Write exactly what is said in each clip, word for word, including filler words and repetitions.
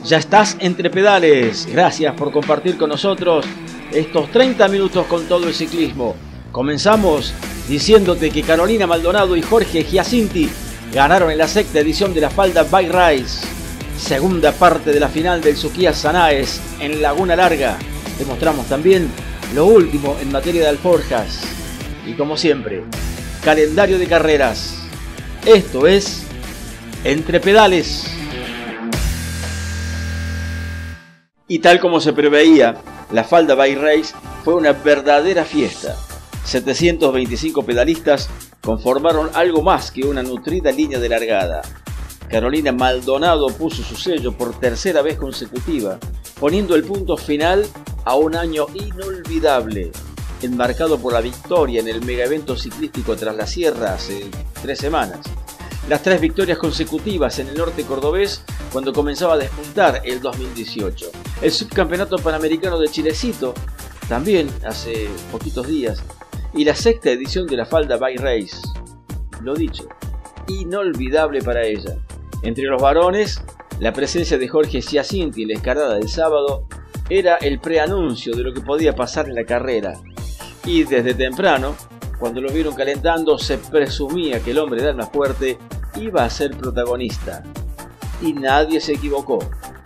Ya estás entre pedales. Gracias por compartir con nosotros estos treinta minutos con todo el ciclismo. Comenzamos diciéndote que Carolina Maldonado y Jorge Giacinti ganaron en la sexta edición de la Falda Bike Race, segunda parte de la final del Suquía Sanaes en Laguna Larga. Te mostramos también lo último en materia de alforjas y, como siempre, calendario de carreras. Esto es Entre Pedales. Y tal como se preveía, la Falda Bike Race fue una verdadera fiesta. setecientos veinticinco pedalistas conformaron algo más que una nutrida línea de largada. Carolina Maldonado puso su sello por tercera vez consecutiva, poniendo el punto final a un año inolvidable, enmarcado por la victoria en el megaevento ciclístico Tras la Sierra hace tres semanas. Las tres victorias consecutivas en el norte cordobés cuando comenzaba a despuntar el dos mil dieciocho. El subcampeonato panamericano de Chilecito, también hace poquitos días. Y la sexta edición de la Falda Bike Race. Lo dicho, inolvidable para ella. Entre los varones, la presencia de Jorge Giacinti en la escalada del sábado era el preanuncio de lo que podía pasar en la carrera. Y desde temprano, cuando lo vieron calentando, se presumía que el hombre de alma fuerte iba a ser protagonista. Y nadie se equivocó.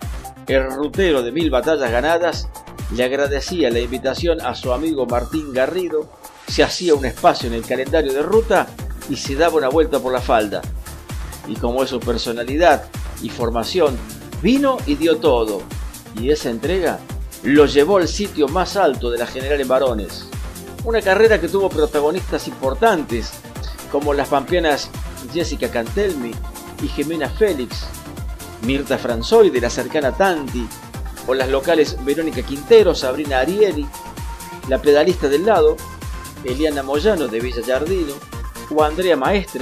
El rutero de mil batallas ganadas le agradecía la invitación a su amigo Martín Garrido, se hacía un espacio en el calendario de ruta y se daba una vuelta por la falda. Y como es su personalidad y formación, vino y dio todo. Y esa entrega lo llevó al sitio más alto de la general en varones. Una carrera que tuvo protagonistas importantes, como las pampeanas Jessica Cantelmi y Jimena Félix, Mirta Franzoy de la cercana Tanti, o las locales Verónica Quintero, Sabrina Arieli, la pedalista del lado, Eliana Moyano de Villa Giardino, o Andrea Maestre.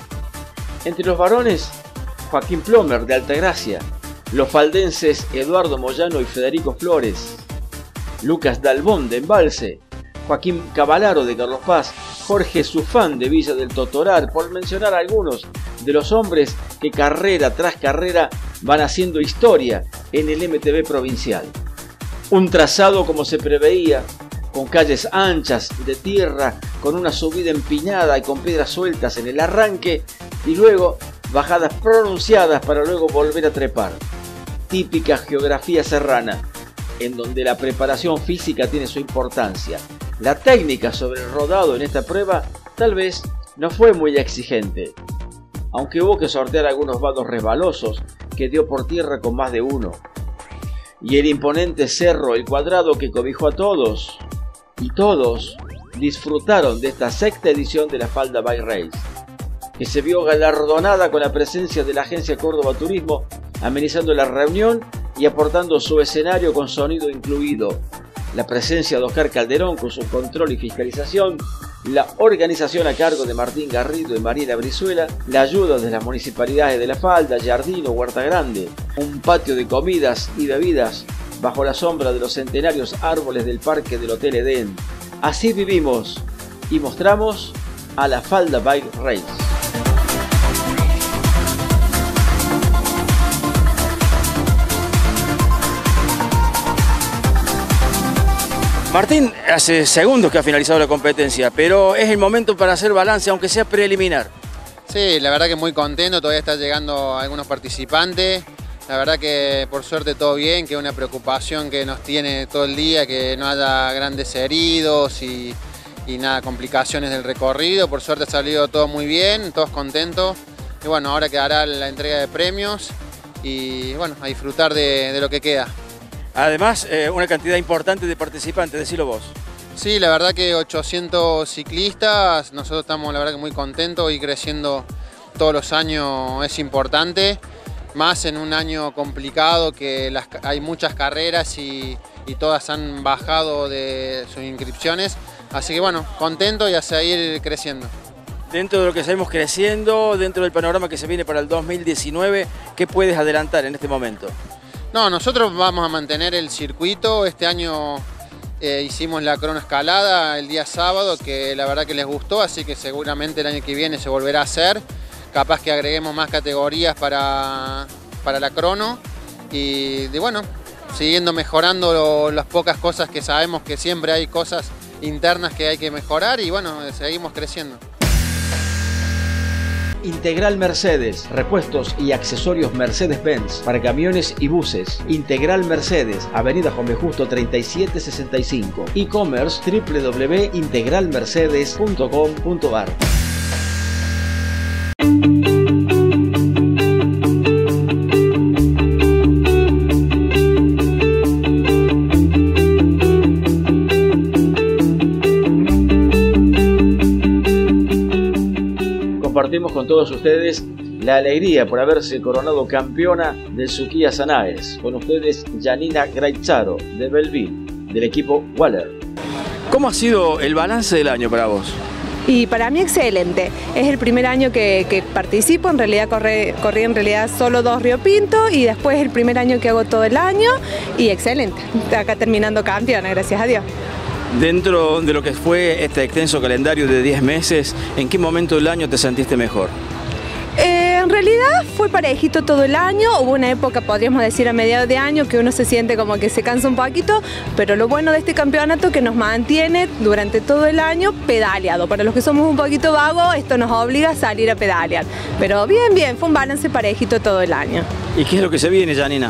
Entre los varones, Joaquín Plomer de Altagracia, los faldenses Eduardo Moyano y Federico Flores, Lucas Dalbón de Embalse, Joaquín Cavalaro de Carlos Paz, Jorge Sufán de Villa del Totoral, por mencionar algunos de los hombres que carrera tras carrera van haciendo historia en el M T B provincial. Un trazado como se preveía, con calles anchas de tierra, con una subida empinada y con piedras sueltas en el arranque y luego bajadas pronunciadas para luego volver a trepar. Típica geografía serrana, en donde la preparación física tiene su importancia. La técnica sobre el rodado en esta prueba tal vez no fue muy exigente, aunque hubo que sortear algunos vados resbalosos que dio por tierra con más de uno. Y el imponente cerro El Cuadrado que cobijó a todos, y todos disfrutaron de esta sexta edición de la Falda Bike Race, que se vio galardonada con la presencia de la Agencia Córdoba Turismo, amenizando la reunión y aportando su escenario con sonido incluido, la presencia de Oscar Calderón con su control y fiscalización, la organización a cargo de Martín Garrido y Mariela Brizuela, la ayuda de las municipalidades de La Falda, Giardino, Huerta Grande, un patio de comidas y bebidas bajo la sombra de los centenarios árboles del parque del Hotel Edén. Así vivimos y mostramos a la Falda Bike Race. Martín, hace segundos que ha finalizado la competencia, pero es el momento para hacer balance, aunque sea preliminar. Sí, la verdad que muy contento, todavía están llegando algunos participantes. La verdad que por suerte todo bien, que es una preocupación que nos tiene todo el día, que no haya grandes heridos y, y nada, complicaciones del recorrido. Por suerte ha salido todo muy bien, todos contentos. Y bueno, ahora quedará la entrega de premios y bueno, a disfrutar de, de lo que queda. Además, eh, una cantidad importante de participantes, decilo vos. Sí, la verdad que ochocientos ciclistas, nosotros estamos la verdad que muy contentos y creciendo todos los años es importante, más en un año complicado que las, hay muchas carreras y, y todas han bajado de sus inscripciones, así que bueno, contento y a seguir creciendo. Dentro de lo que seguimos creciendo, dentro del panorama que se viene para el dos mil diecinueve, ¿qué puedes adelantar en este momento? No, nosotros vamos a mantener el circuito. Este año eh, hicimos la cronoescalada el día sábado, que la verdad que les gustó, así que seguramente el año que viene se volverá a hacer. Capaz que agreguemos más categorías para, para la crono. y de, bueno, siguiendo mejorando lo, las pocas cosas que sabemos que siempre hay cosas internas que hay que mejorar y bueno, seguimos creciendo. Integral Mercedes, repuestos y accesorios Mercedes-Benz para camiones y buses. Integral Mercedes, Avenida Juan B. Justo treinta y siete sesenta y cinco. E-commerce w w w punto integral mercedes punto com punto a r. Compartimos con todos ustedes la alegría por haberse coronado campeona del Suzuki Sanaes. Con ustedes, Janina Graitzaro, de Belleville, del equipo Waller. ¿Cómo ha sido el balance del año para vos? Y para mí excelente, es el primer año que, que participo, en realidad corrí, corrí en realidad solo dos Río Pinto y después el primer año que hago todo el año y excelente, acá terminando campeona, gracias a Dios. Dentro de lo que fue este extenso calendario de diez meses, ¿en qué momento del año te sentiste mejor? Eh, en realidad fue parejito todo el año, hubo una época, podríamos decir a mediados de año, que uno se siente como que se cansa un poquito, pero lo bueno de este campeonato es que nos mantiene durante todo el año pedaleado. Para los que somos un poquito vagos, esto nos obliga a salir a pedalear. Pero bien, bien, fue un balance parejito todo el año. ¿Y qué es lo que se viene, Janina?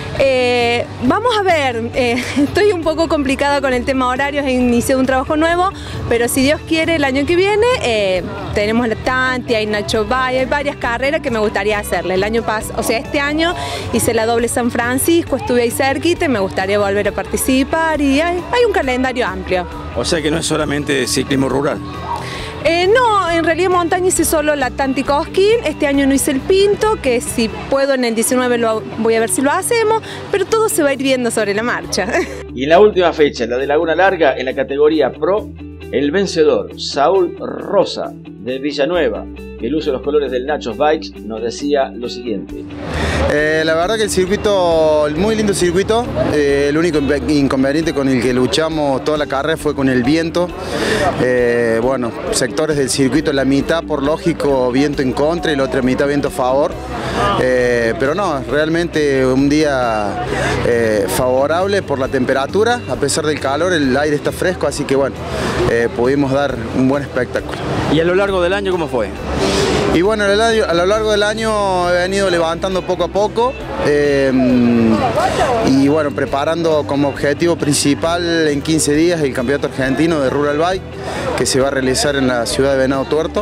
Eh, vamos a ver, eh, estoy un poco complicada con el tema horarios, he iniciado un trabajo nuevo, pero si Dios quiere el año que viene eh, tenemos la Tanti, hay Nacho Valle, hay varias carreras que me gustaría hacerle. El año pasado, o sea, este año hice la doble San Francisco, estuve ahí cerquita y me gustaría volver a participar y hay, hay un calendario amplio. O sea que no es solamente ciclismo rural. Eh, no, en realidad montaña hice solo la Tanti Cosquín, este año no hice el Pinto, que si puedo en el diecinueve lo, voy a ver si lo hacemos, pero todo se va a ir viendo sobre la marcha. Y en la última fecha, la de Laguna Larga, en la categoría Pro, el vencedor, Saúl Rosa, de Villanueva, que luce los colores del Nachos Bikes, nos decía lo siguiente. Eh, la verdad que el circuito, muy lindo circuito, eh, el único inconveniente con el que luchamos toda la carrera fue con el viento. Eh, bueno, sectores del circuito, la mitad por lógico viento en contra y la otra mitad viento a favor. Eh, pero no, realmente un día eh, favorable por la temperatura, a pesar del calor el aire está fresco, así que bueno, eh, pudimos dar un buen espectáculo. ¿Y a lo largo del año cómo fue? Y bueno, a lo largo del año he venido levantando poco a poco eh, y bueno, preparando como objetivo principal en quince días el Campeonato Argentino de Rural Bike que se va a realizar en la ciudad de Venado Tuerto.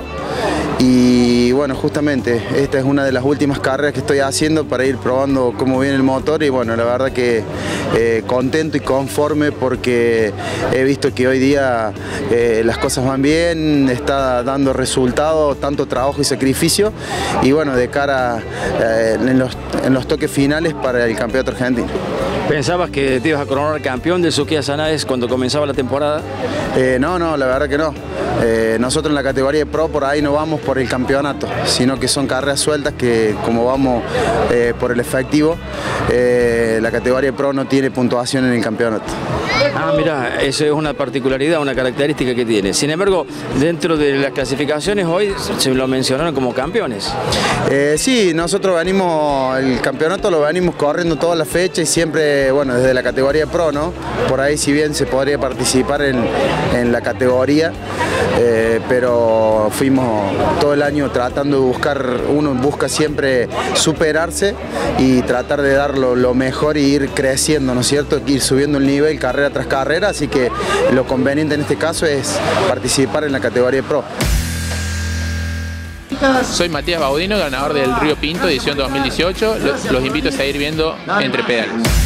Y bueno, justamente esta es una de las últimas carreras que estoy haciendo para ir probando cómo viene el motor y bueno, la verdad que eh, contento y conforme porque he visto que hoy día eh, las cosas van bien, está dando resultados, tanto trabajo y sacrificio y bueno, de cara eh, en, los, en los toques finales para el Campeonato Argentino. ¿Pensabas que te ibas a coronar campeón del Suzuki Sanaes cuando comenzaba la temporada? Eh, no, no, la verdad que no. Eh, nosotros en la categoría de Pro por ahí no vamos por el campeonato, sino que son carreras sueltas que como vamos eh, por el efectivo, eh, la categoría de Pro no tiene puntuación en el campeonato. Ah, mira, eso es una particularidad, una característica que tiene. Sin embargo, dentro de las clasificaciones hoy se lo mencionaron como campeones. Eh, sí, nosotros venimos, el campeonato lo venimos corriendo toda la fecha y siempre, bueno, desde la categoría Pro, ¿no? Por ahí si bien se podría participar en, en la categoría, eh, pero fuimos todo el año tratando de buscar, uno busca siempre superarse y tratar de dar lo, lo mejor y ir creciendo, ¿no es cierto? Ir subiendo el nivel carrera tras carrera, así que lo conveniente en este caso es participar en la categoría Pro. Soy Matías Baudino, ganador del Río Pinto edición dos mil dieciocho. Los invito a seguir viendo Entre Pedales.